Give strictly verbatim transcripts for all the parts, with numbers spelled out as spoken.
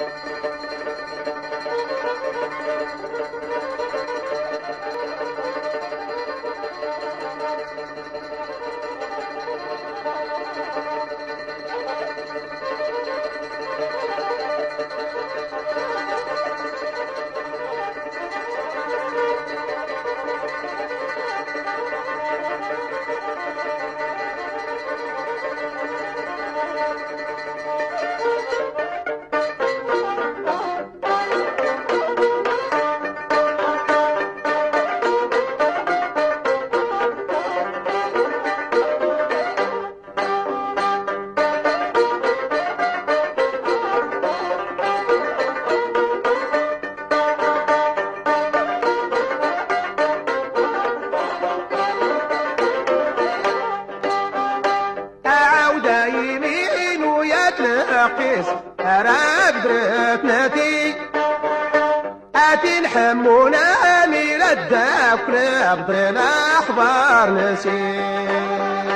قيس أراك درتناتي أتي نحمونا من الداك نبضر الأخبار نسي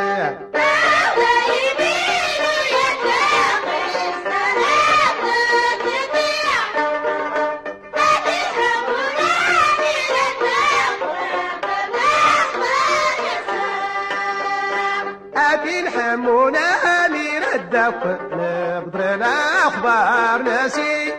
نحمونا من الدق نبضر الأخبار نسي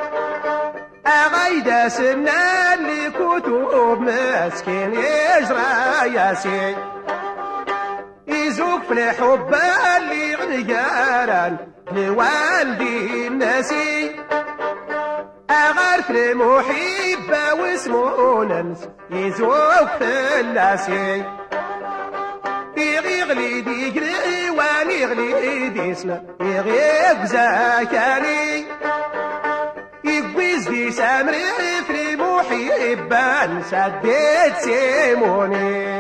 أغيدا سنة اللي كتب مسكين يجرى ياسي يزوق في الحب اللي غنجاران لوالدي الناسي أغارف المحبة واسمه ننس يزوق في اللاسي يغلي ديجري وان يغلي ديسنا يغيب زاكاني يقويز دي سامري في محبان سديت سيموني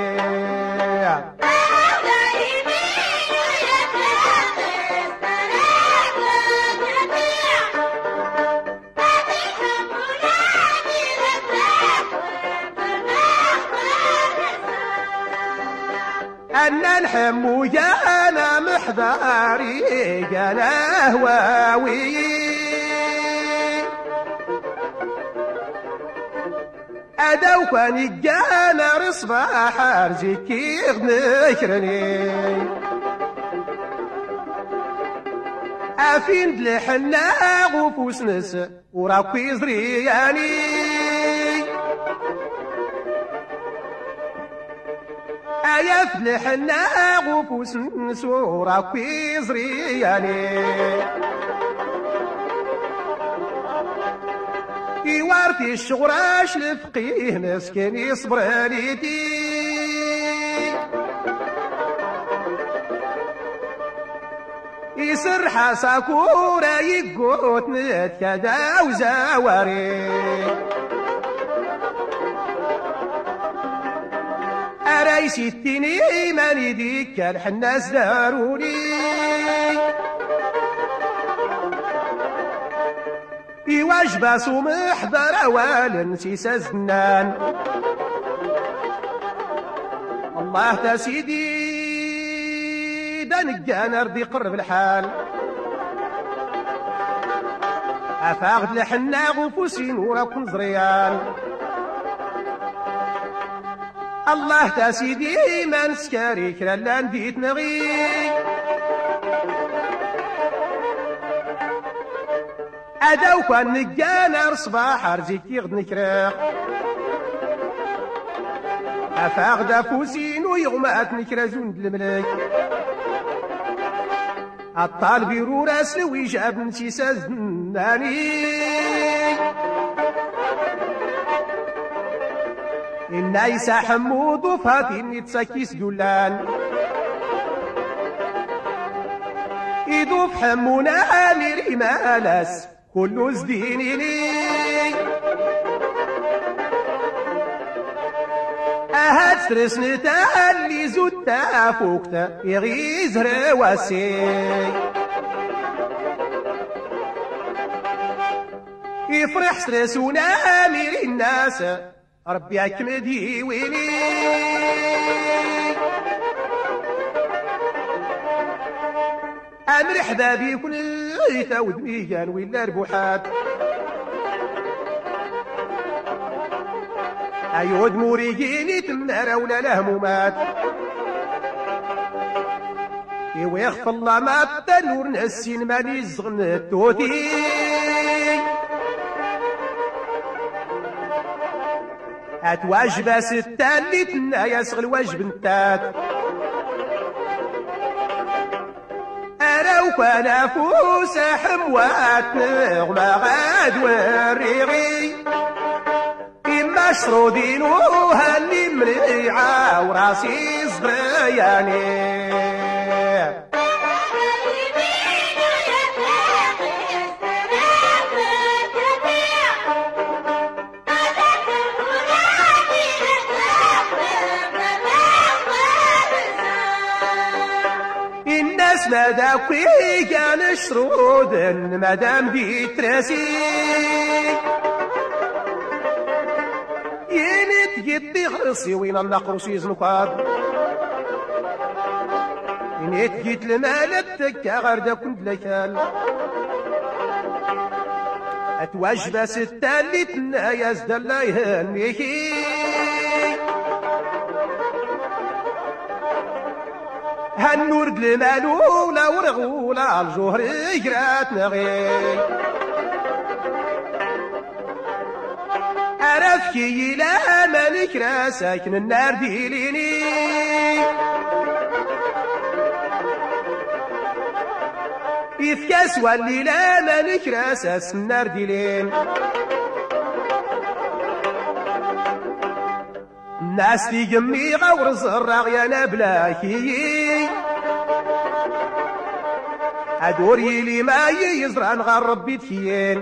أنا نحمو جانا محضاري جانا هواوي أدو كان جانا رصبا حارجي كيغ نكرني أفين دلحنا غفوس نس وراكوي زرياني يفلح لنا غفوس نسورا في زرياني يوارتي الشغراش لفقيه مسكين يصبر عليتي يسرح ساكورا يقوت نتكدا وزاوري أرايس التني ماني ديك الحناس داروني يواجب صومح ضر والنسي سزنان الله تسيدي دنجان ارضي قرب الحال أفاغد لحنا غفوسين وراكم زريان الله تسيدي ما نسكاري كلا نديت نغي أداو كان نجانا رصباح رزيك يغد نكراخ أفاغد فوسين ويغمات نكرا زوند الملك الطالب يرور أسلوي جاب نسيسا زناني النايسة حمود وفاتين يتسكيس دولان يدوف حمونا لرمالاس كله زديني لي أهات سرسنتا اللي زودتا فوقتا يغيز رواسي يفرح سرسونا مير الناس ربي أكمدي ويلي أمر حبابي كل ثاود ميجان ولا ربوحات أيود موريجيني تمنار ولا الهمومات يويخف الله ما التنور نسين ماني زغن التوتي أتواجب ستان اللي تنا يسغ الواجب نتات أراوك أنا فوس حموات نغمى غاد والريغي إما شرودين وهاللي مريعة وراسي صغياني الناس مداكي كان شرود مدام بيت راسي ينت يدي غرسي وين النقرس يزنقاد ينت جيت المالتك غردا كنت لكال اتواجب ستة اللي تنايز دلا يهنيكي هالنور دلمالو لا ورغو لا الجوهر يقرات نغي عرفكي لا مالك را ساكن النار ديليني يفكاس واللي لا مالك را ساس النار ديلين الناس في جمي غور الزراغ يا نبلاكي أدوري لي ما يزرع نغرب بيتكين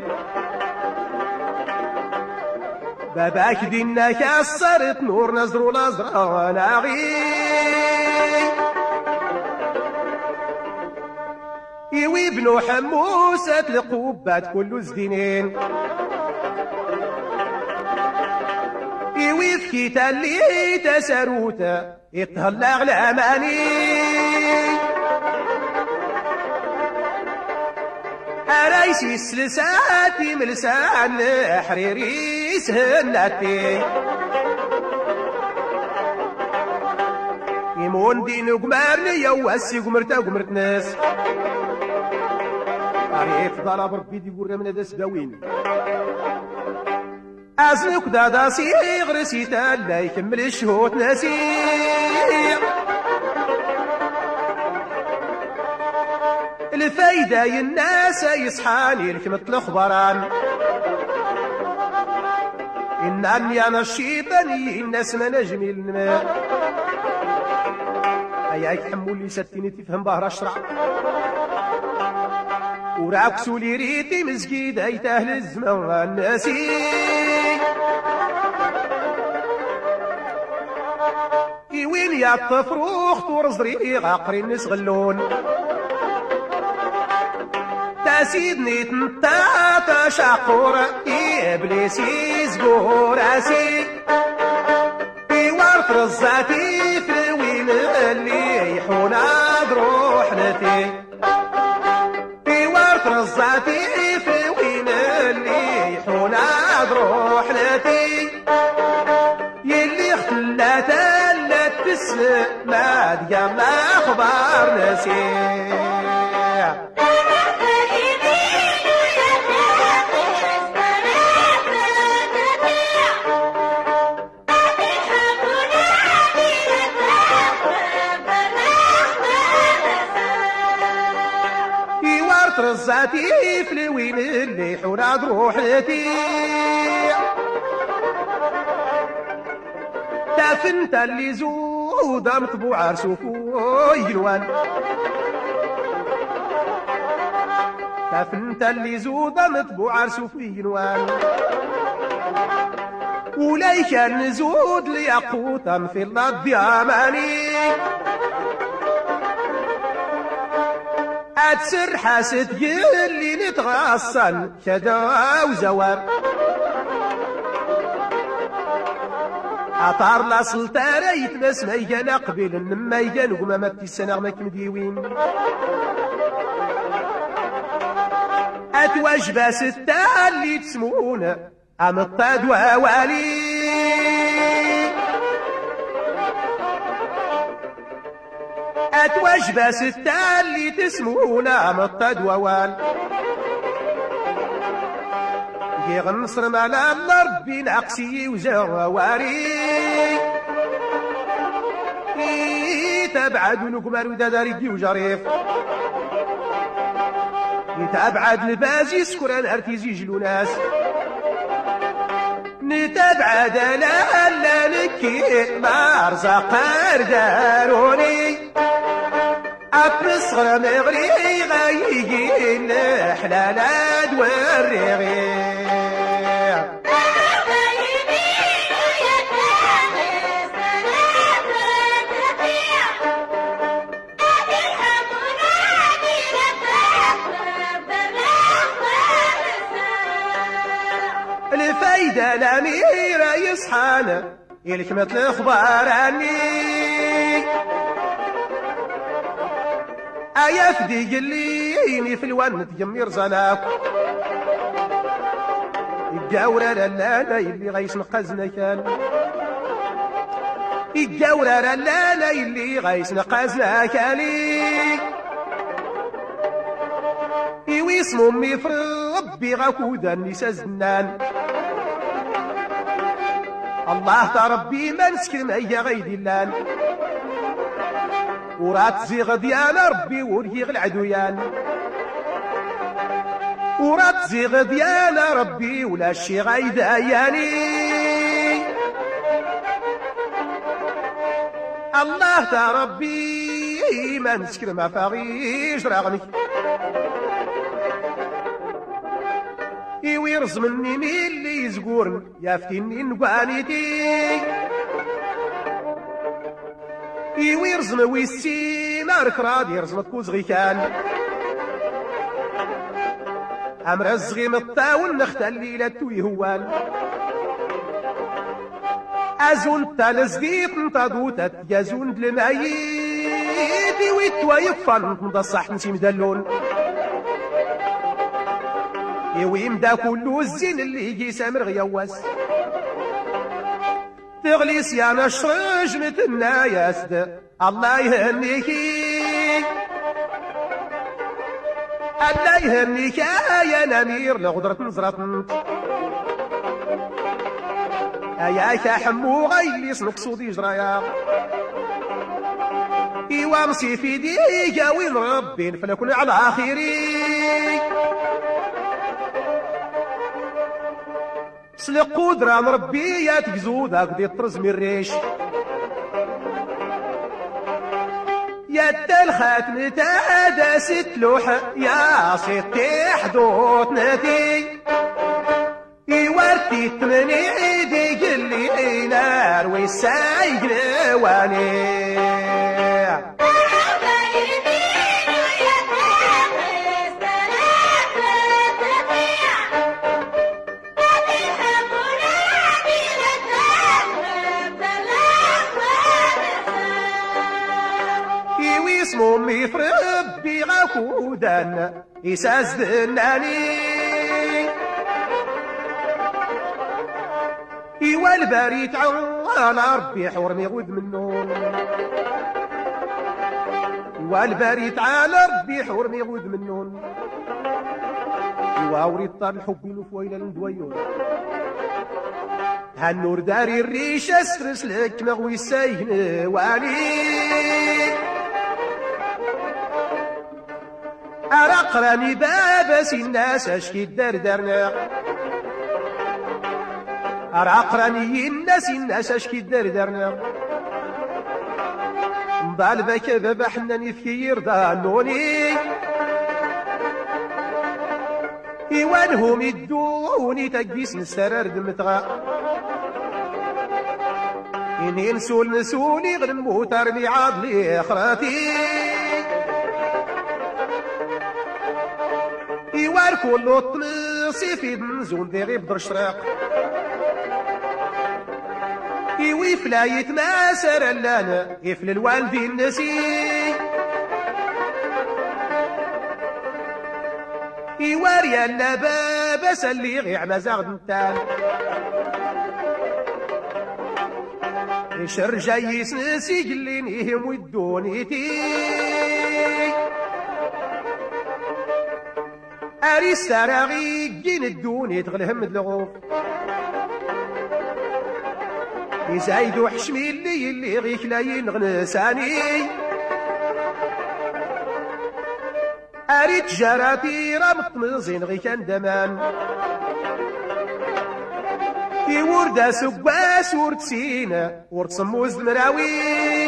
باباك دينا كسرت نور نزرو نزرع ناغي يوي بنو حموسات القبات كل زدينين يويفكي تالي تساروتا يتهلغ الأماني أرايسي السلساتي ملسان حريري سهناتي يمون دين قمارني يواسي قمرتا قمرت ناس عريف ضرب ربي دي قرر من هذا سباوين أزنك دادا صيغ رسيتا لا يكمل الشهوت نسيغ الفايدة الناس يصحاني لك مثل الخبران إنني أنا الشيطاني الناس ما نجمي الماء أياك حمولي ستيني تفهم بهر الشرع وراكسو لي ريتي مسجد أيت أهل الزمان الناسي وين يا الطفروخ ورزري غاقري الناس غلون تاسيدني تنتا تشاقور إبليسي زقور أسي في ورث رزاتي في وين اللي يحونا بروح نتي في ورث رزاتي في وين اللي يحونا بروح نتي يلي خلاتا تسمع ما ديال اخبار نسيع في ورط رزاتي في الوين اللي حونا روحتي تافنت اللي زودا مطبوع رسوفو يلوان تافنت اللي زودا مطبوع رسوفو يلوان ولاي كان زود لياقوتا في الارض ياماني اتسر حاسد يلي نتغصن كدا وزوار عطار لا سلطانة يتناس ما يجان قبيل نما يجان وما ما بتسنغ ما كمديوين أتواجب ستة اللي تسمونا أم الطاد ووالي أتواجب ستة اللي تسمونا مطد ووال يغنصر مالا ربي ناقسي وزواري يتابعد ونقمر وداداري وجريف يتابعد البازي سكران ارتيزي جلو ناس نتابعد لا لا نكي ما رزق داروني أبصر مغري غايجي الحلال والرغي الفايدة الأميرة يصحانا يلكمة الأخبار عني أيا فدي قليني في الون تجمير زناك الجاورة لالا اللي غيش نقزنا كان الجاورة لالا اللي غيش نقزنا كالي يويس ممي في ربي غاكودا النساء زنان الله تربي ما نسكن أي غيد اللان ورات زيغ ديال ربي وريغ العدويان ورات زيغ ديال ربي ولا شي غايد اياني الله تربي ما نسكن ما فاغيش رغمي يويرز مني مين اللي يزقورن يافتيني نقوانيتي يويرز مويسي نارك رادي يرزم تكوز غيكان أمر الزغي مطاون نختل الليلة توي هوان أزون تالزقيت نتادوتت يزون دلمايت ويتوا يكفن نضصح نسي مدلون يويم دا كلو الزين اللي يجي سامر غيواس تغليس يا نشرج متنا يا سد الله يهنيكي الله يهنيك يا نمير لغدرة نزرة يا حمو غيلي صنق صودي جرايا إيوا مصيفي ديجا وين ربي نفلكن على آخري سلق قدرة ربي يا تكزو داك دي الطرز من الريش يا التلخات نتادا ست لوح يا ستي حدوت نتي يورتي تمني دي قلي نار ويسايق لواني اسمي في ربي غاكودان يساز دناني إيوا الباريت على ربي حورمي غود منون إيوا الباريت على ربي حورمي غود منون إيوا وريد طار الحب نفويل الندويون هالنور داري الريش اسفرس لك مغوي السايهن واني أرقراني بابس الناس أشكي الدردرنا أرقراني الناس الناس أشكي الدردرنا مضال بك بابا حناني في يرضانوني إيوانهم يدوني تقيس نسرر دمتغا إني نسول نسولي غير الموتر لي عاد لي أخراتي إيوار كل طلسي في نزول ذي غيب در شراق إيوي فلايت ما سر لانا إفل الوالدين نسي إيوار يالا بابا سلي غي عمزاغ دنتان غيشر جاي سنسي قلينيهم ويدونيتي أريس تراغي جين الدوني تغلهم دلغوف يزايدو حشمي اللي اللي غيك لا ينغنساني أريد جراتي رمط مزين غي كان دمان في وردة سواس ورد سينا ورد صموز المراوي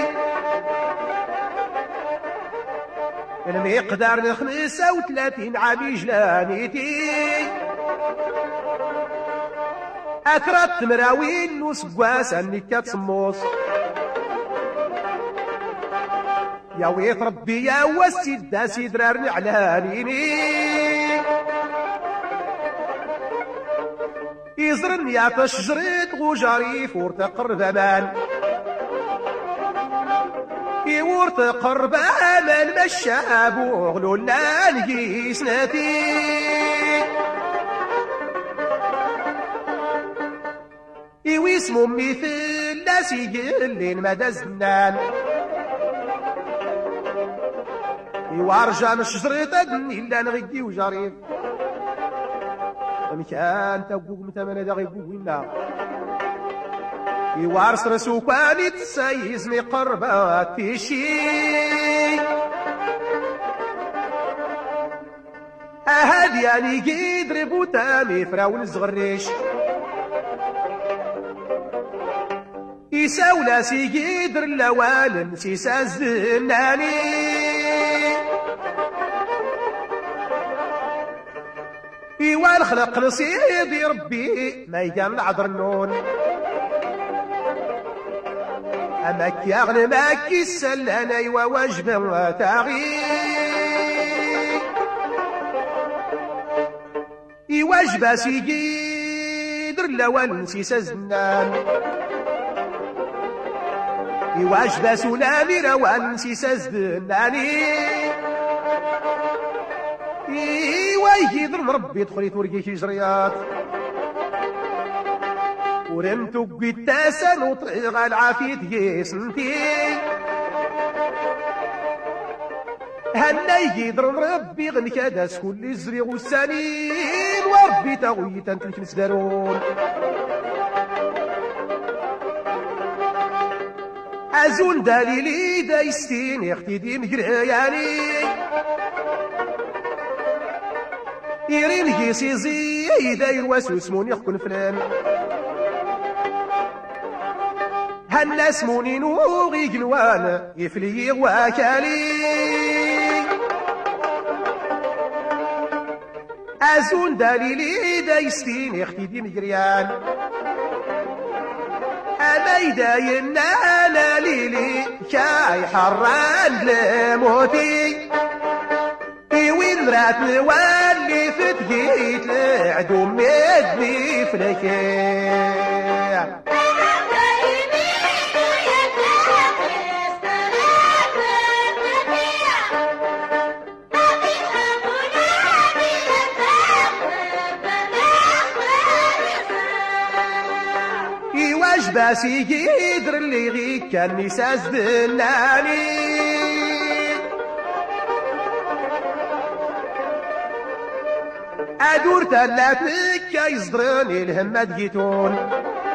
المقدار خمسة وثلاثين عام جلانيتي أكرت مراوين وسواس أني كتصموس يا ويت ربي يا وسيد دا سيدرارني علانيني يزرن يا تشجريت غجاري فورت قرب امان يورت قرب امان مشاب وغلو لا نقيس ناتي يويسمو مثل ناس يقلين مدى الزنان يوارجان الشجريت ادني لا نغيكي وجاريف مكان تقوق متمنى دا غيقوق وينا يوارس رسوكاني تسايز مي قربات في شي أهاد يعني يضربو تامي فراول صغريش يساولا سيقدر اللوالن سيسا الزناني إيوا الخلق نصيب ربي ما يقام العذر النون أماك يا غني ماك يسلنا إيوا واجبا تاغي إيوا جبا سيقدر اللوال نسيس الزنان إيوا جبا سلامي روان نسيس الزناني إيوا يقدر مربي تخلي تورقي جريات ورمتو قتاسا وطريق العافية يسنتي هنا يقدر مربي غنكاداس كل زريغ والسنين وربي تغويتا تلك نسدارون أزون دليلي دايستين اختي دي مقرياني يرين هيسي زي يداير واسوس موني يخكن فلان هلا سموني نوغي قنوان يفلي واكالي أزون دليلي دايستين اختي دي مقريان أما يداين لا ليلي كاي حران لموتي وين رات نولي فتقيت لعدو مدني فلكي يواج باسي يقدر اللي غيك كان نساس دلاني أدور تلاتك يصدرني الهمة دقيتون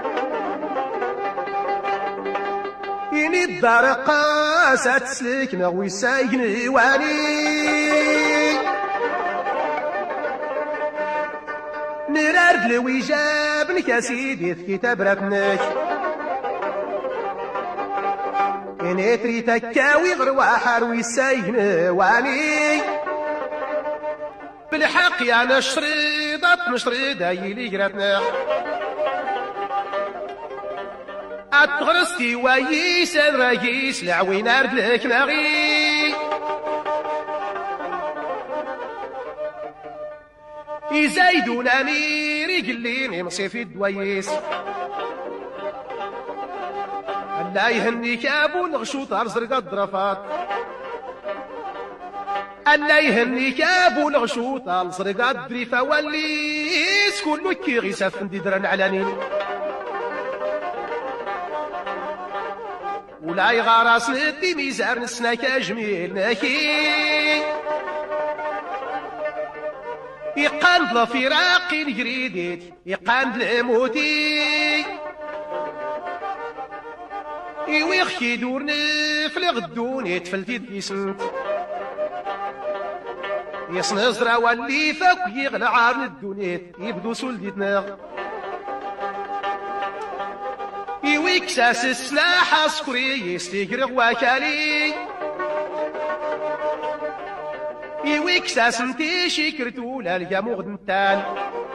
إني الدار قاسة تسلك نغوي سايقني واني نرارد لوي جابنك يا سيدي في كتاب راتنك إني تري تكاوي غرواحر ويسايقني واني بالحق يا نشريضة نشريضة يلي قراتنا أتغرستي ويس الرئيس لعوين أردلك نغي يزايدون أميري قليني مصيفي الدويس الله يهنيك أبو الغشوط أرزرق الضرفات الله يهنيك أبو الغشوط أرزرق الضريفة والليس كله كي غيسف ندرن علانين ولا يغارس ندي ميزار نسناك جميل ناكي يقاند الفراق الجريديت يقاند الموتي يويخ يدور نفل غدوني تفلتي ديسنت يصنزرا واللي فاك يغلى عار الدونيت يبدو سولديتنا يويك ساس السلاح عسكري يستيقرغ وكالي يويك ساس انتي شكرتو لالقا مغدنتان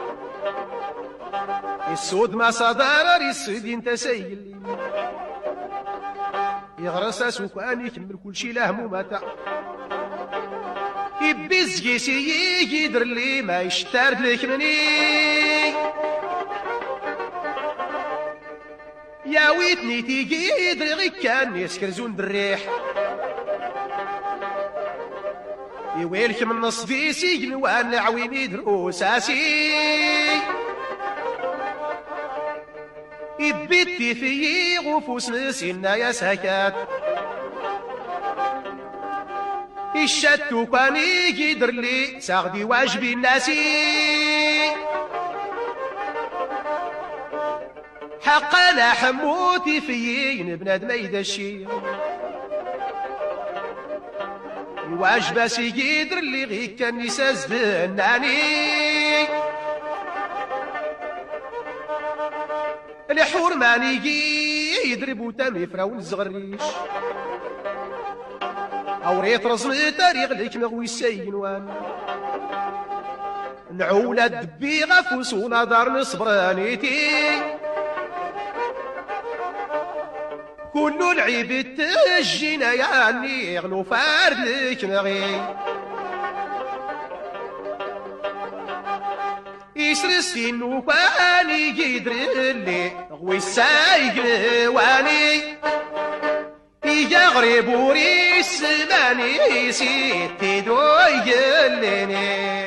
السود ما صدر ريسيدي انت سيلي يغرس سوكان يكمل كل شي له مماتا يبيز كيسي يقدر لي ما يشترد لك مني يا ويتني تيجي يدري كان يسكرزون بالريح يويلك من نصفي سجن وانا عويني دروس اسي يبيتي في غفوس نسينا يا سكات الشتو كان يقدر لي ساغدي واجبي الناسي حقا حموتي في بنادم يدشي الواجب سيقدر اللي غيك كان يساز فناني الحرماني يضربو تامي فراون الزغريش او ريت رزمي تاريخ ليك مغوي السين وان نعولة دبي غفوسونا دار نصبرانيتي كل العيب تجينا يعني يغلو فارد لك نغي يسرسين وكاني يقدر اللي غوي السايق واني يجا غريب وريس ماني سيتي دوي الليني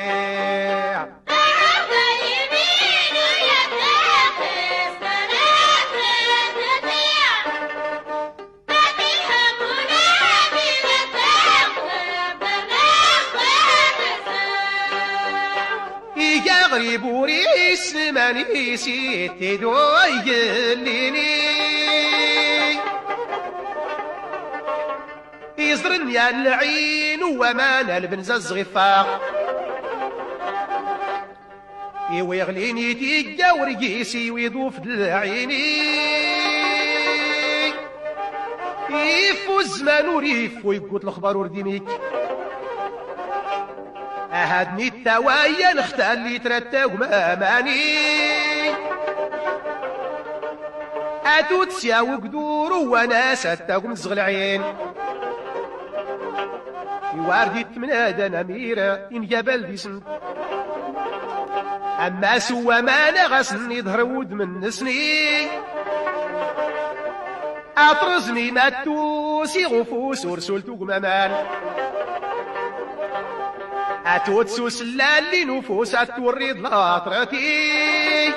غريب وريس ماني سيتي دوي الليني يزرن يا العين ومان البنزاز غفاق يويغليني تيجا ورقيسي ويضوف العيني يفو الزمان وريف ويقوت الخبر ورديميك أهدني التوايا نختار اللي ترتاو ماماني أتو تسياو قدور وانا ستاو مزغ العين يواردي تمنادى نميرة إن جبل ديسن أما سوى ما نغسن يظهر ود من نسني أطرزني ما توسي غفوس ورسولتو قمامان أتوت سوسلا اللي نفوس أتوريض لاطرتي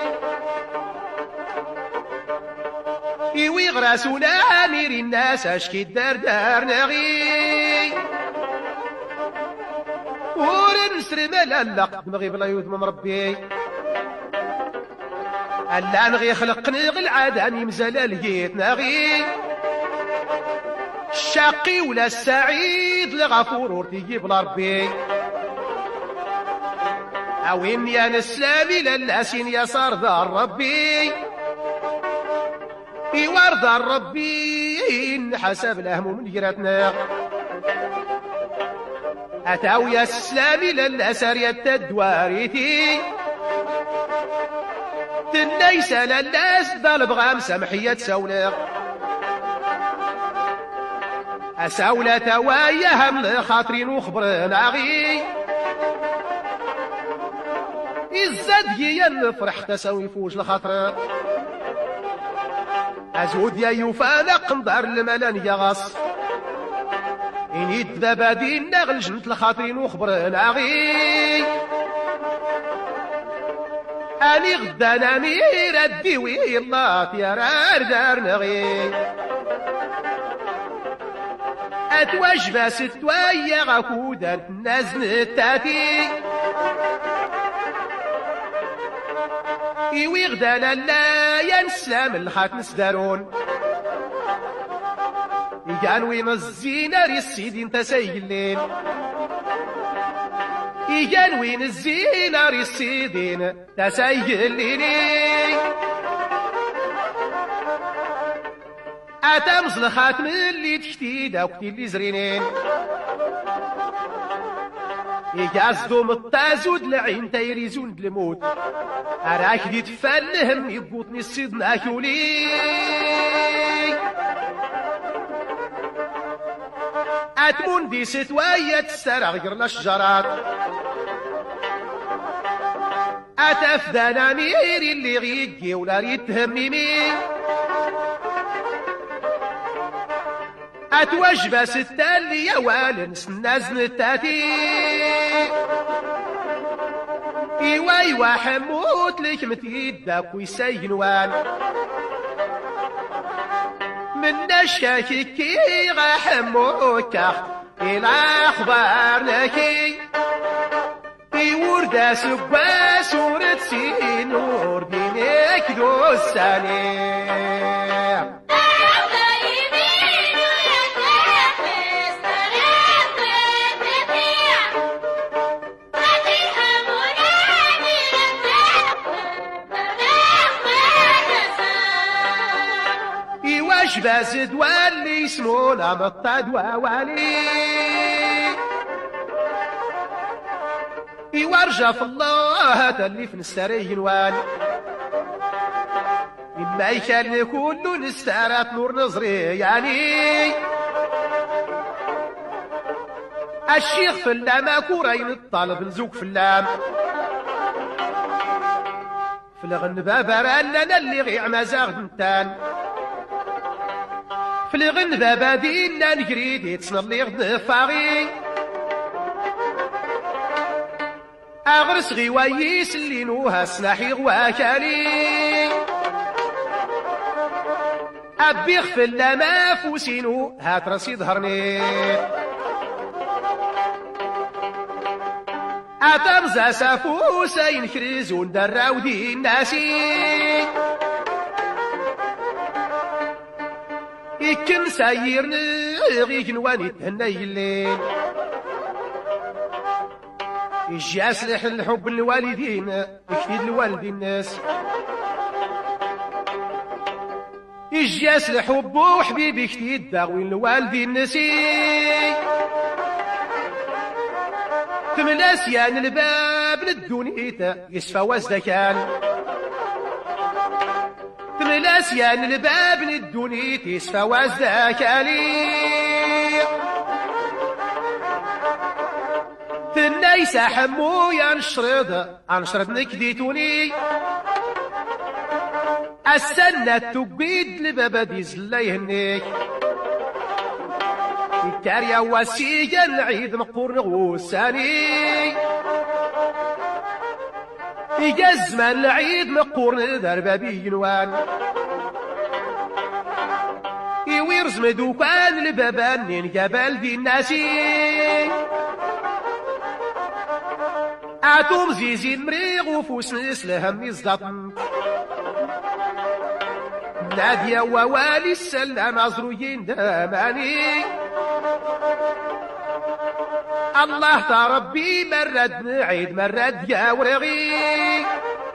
إيوي غراسونا ميري الناس أشكي الدار دار نغي ورنسر ملالق دمغي بلا يوث من ربي ألا نغي خلقني غي العاداني مزالا لقيت نغي الشاقي ولا السعيد لغفور ورتيجي بلا ربي أوين يا نسلامي للاسين يا صار دار ربي يوار دار ربي حسب الأهم من جراتنا أتاو يا سلامي للأسر يتدواريتي تنيس للناس ضال بغام سمحية سولة أساولة توايا هم لخاطرين وخبرنا غي الزاد هي الفرح تساوي فوج الخاطر أزود يا يوفانا قنضار الملان يا غاص إني دابا دينا غلجنت الخاطرين وخبرنا غي أني غدا نمير الديوي الله يا رار دار نغي أتواجب ستوايا غاكودا نازن التاتي إيوي غدا لا ينسلام الخات نسدارون إيجانوي مزينا ري السيدين تسيلين إيجانوي نزينا ري السيدين تسيلين أتمز الخاتم اللي تشتيدا وقتي اللي زرينين يقصدو مطازود لعين تيريزون الموت أراك دي تفلهم يبوطني الصيد ناكولي أتمون دي ستوايا تسترع غير الشجرات أتفدانا ميري اللي غيقي ولا ريد تهميمي أتوجب ستة اللي يوالن سنازن التاتي إيوا إيوا حموت لك متيدك ويسينوان من الشاكيكي غا حموكا إلى أخبار لكي إيوردا سبا سورة سينور دينيك دو السلام باز دوالي يسمونا مطاد ووالي يورجى في الله هذا اللي في نستري نوال إما يكان كله نستارات نور نظري يعني الشيخ في اللام كورين الطالب نزوق في اللام في الغنبة براننا اللي غيع مزاغ دنتان في الغنبة بادينا نجريد يتصنر لي غد فاغي أغرس غيوايس اللي نوها سلاحي غواكالي أبيغ في اللما فوسينو هات راسي ظهرني أترزا سافوسا ينكرزون دراو دي الناسي إكن سايرني غيك نواني تهني الليل إجي أسلح الحب الوالدين اكتيد الوالدين الناس إجي أسلح حبو وحبيبي اكتيد داوين الوالدين النسي تملاس يان الباب للدنيا يسفى وزدكان تملاس يان الباب للدنيا يسفى وزدكالي تنايس حمو ينشرد انشرد نكديتوني السنة تقيد لبابا زلاي هنيك الكاريا وسيجا العيد مقور نغوساني يجزم العيد مقور دربابي نوان يويرز مدوكان لبابان جبل دي الناسي أتوم زيزين مريغ وفوس نسلهم يزدطن نادية ووالي السلام عزروين داماني الله تربي مرد نعيد مرد يا ورغي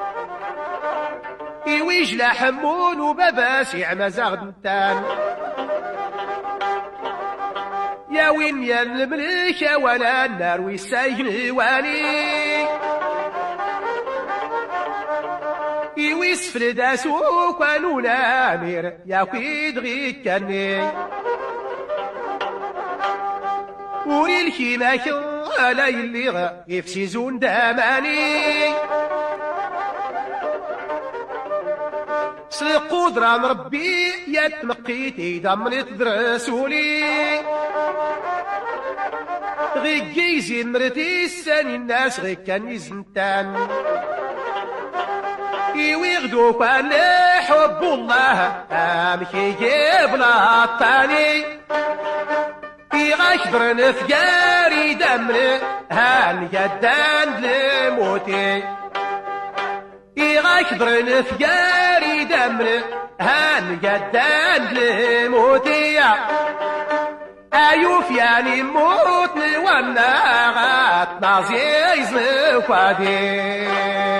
يويج لحمون وباباسي مزاغ دنتان يا وين يا الملك ولا النار ويساين واني يويس فرداسو كانوا نامير يا قيد غيك كاني وري الكيماك على اللي يفسيزون داماني سلق قدرة مربي يتمقيتي دمرت درسولي غيك يزين مرتي الساني الناس غيك كان يزنتان يويغدو كان حب الله امك يجيب لا الثاني يغشبر نفجاري دمر هان يدان لموتي يغشبر نفجاري دمر هان يدان لموتي أيوف يعني موت وانا غات نازي زفادي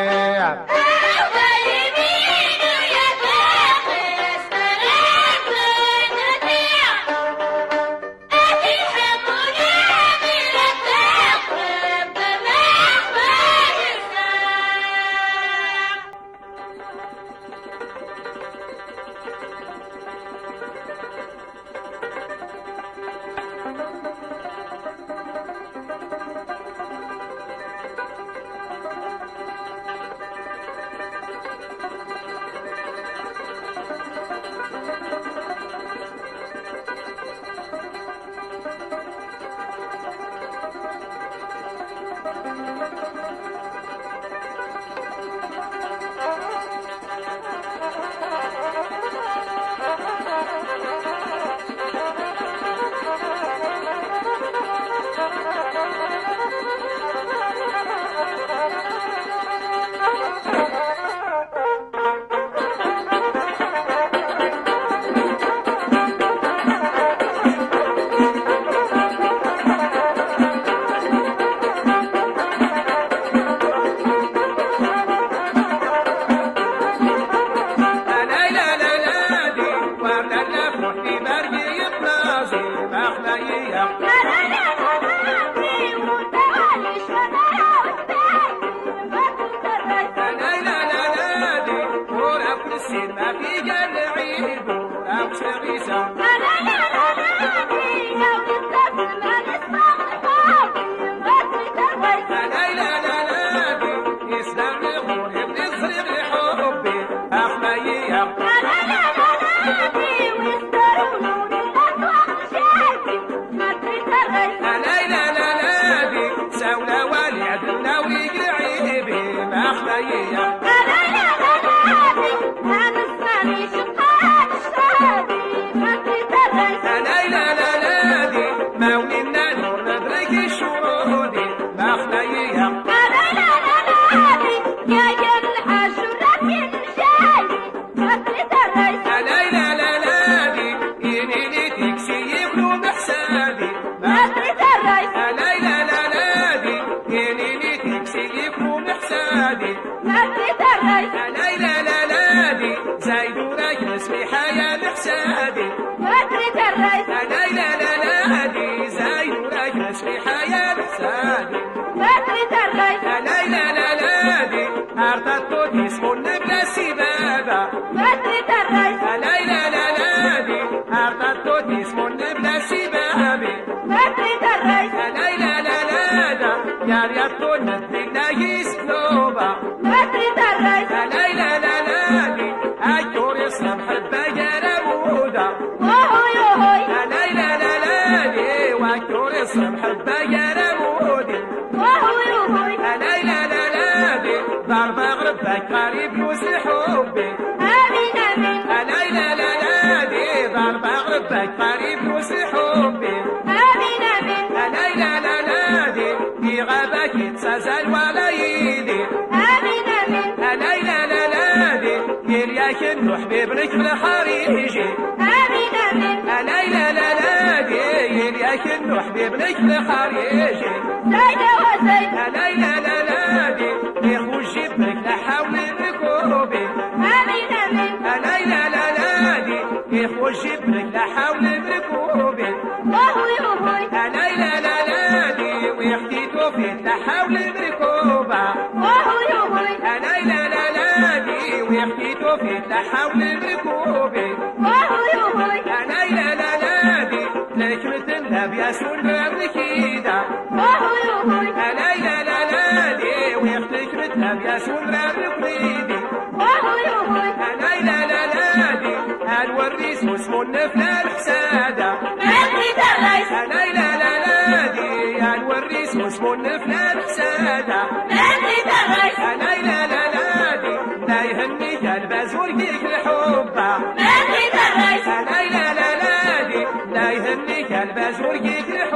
قريب يوسف حبي آمين آمين لا لا لا لا دي ضرب غربك قريب يوسف حبي آمين آمين لا لا لا لا دي في غابك يتسازل ولا يدي آمين آمين لا لا لا لا دي يرياك نروح بابنك بالخارجي آمين آمين لا لا لا لا دي يرياك نروح بابنك بالخارجي زايدة وزايدة لا لا لا لا دي يخوش جبك لا حول ركوبي آمين آمين لا لا لا لا دي يخوش جبك لا حول ركوبي وهوي وهوي لا لا لا لا دي ويحكيتو في لا حول ركوبة وهوي وهوي لا لا لا لا دي ويحكيتو في لا حول ركوبي وهوي وهوي لا لا لا لا دي لك مثل لابياس والمملكيدة وهوي وهوي لا لا لا لا دي ويحكيك مثل لابياس والمملكيدة وهوي وهوي لا لا لا لا دي الوريس واسمه النفلة الحسادة مهدي الرئيس لا لا لا لا دي الوريس واسمه النفلة الحسادة مهدي الرئيس لا لا لا لا دي لا يهنيك الباز ورقيك الحبة مهدي الرئيس لا لا لا لا دي لا يهنيك الباز ورقيك الحبة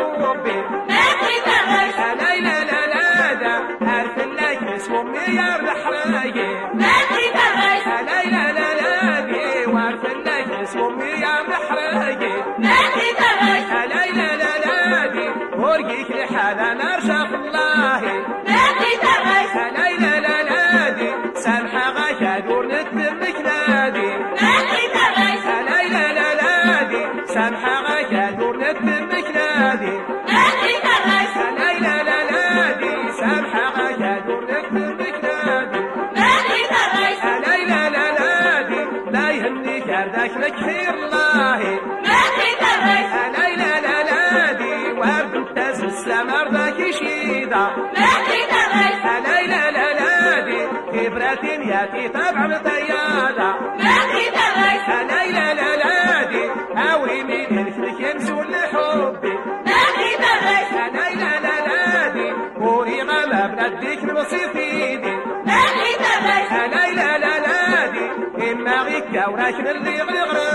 وردك لك خير الله ماخي درش لا لا لا لا دي ورد امتاز السمر ذاك شيدا ماخي درش لا لا لا لا دي كبرت ياتي تبع الطيادة ماخي درش لا لا لا لا دي هاوي من الفلك ينسوا لحبي ماخي درش لا لا لا لا دي وري غلا بنديك نوصيفيني ماخي درش لا لا لا لا دي إما غيك وراك اللي غرغر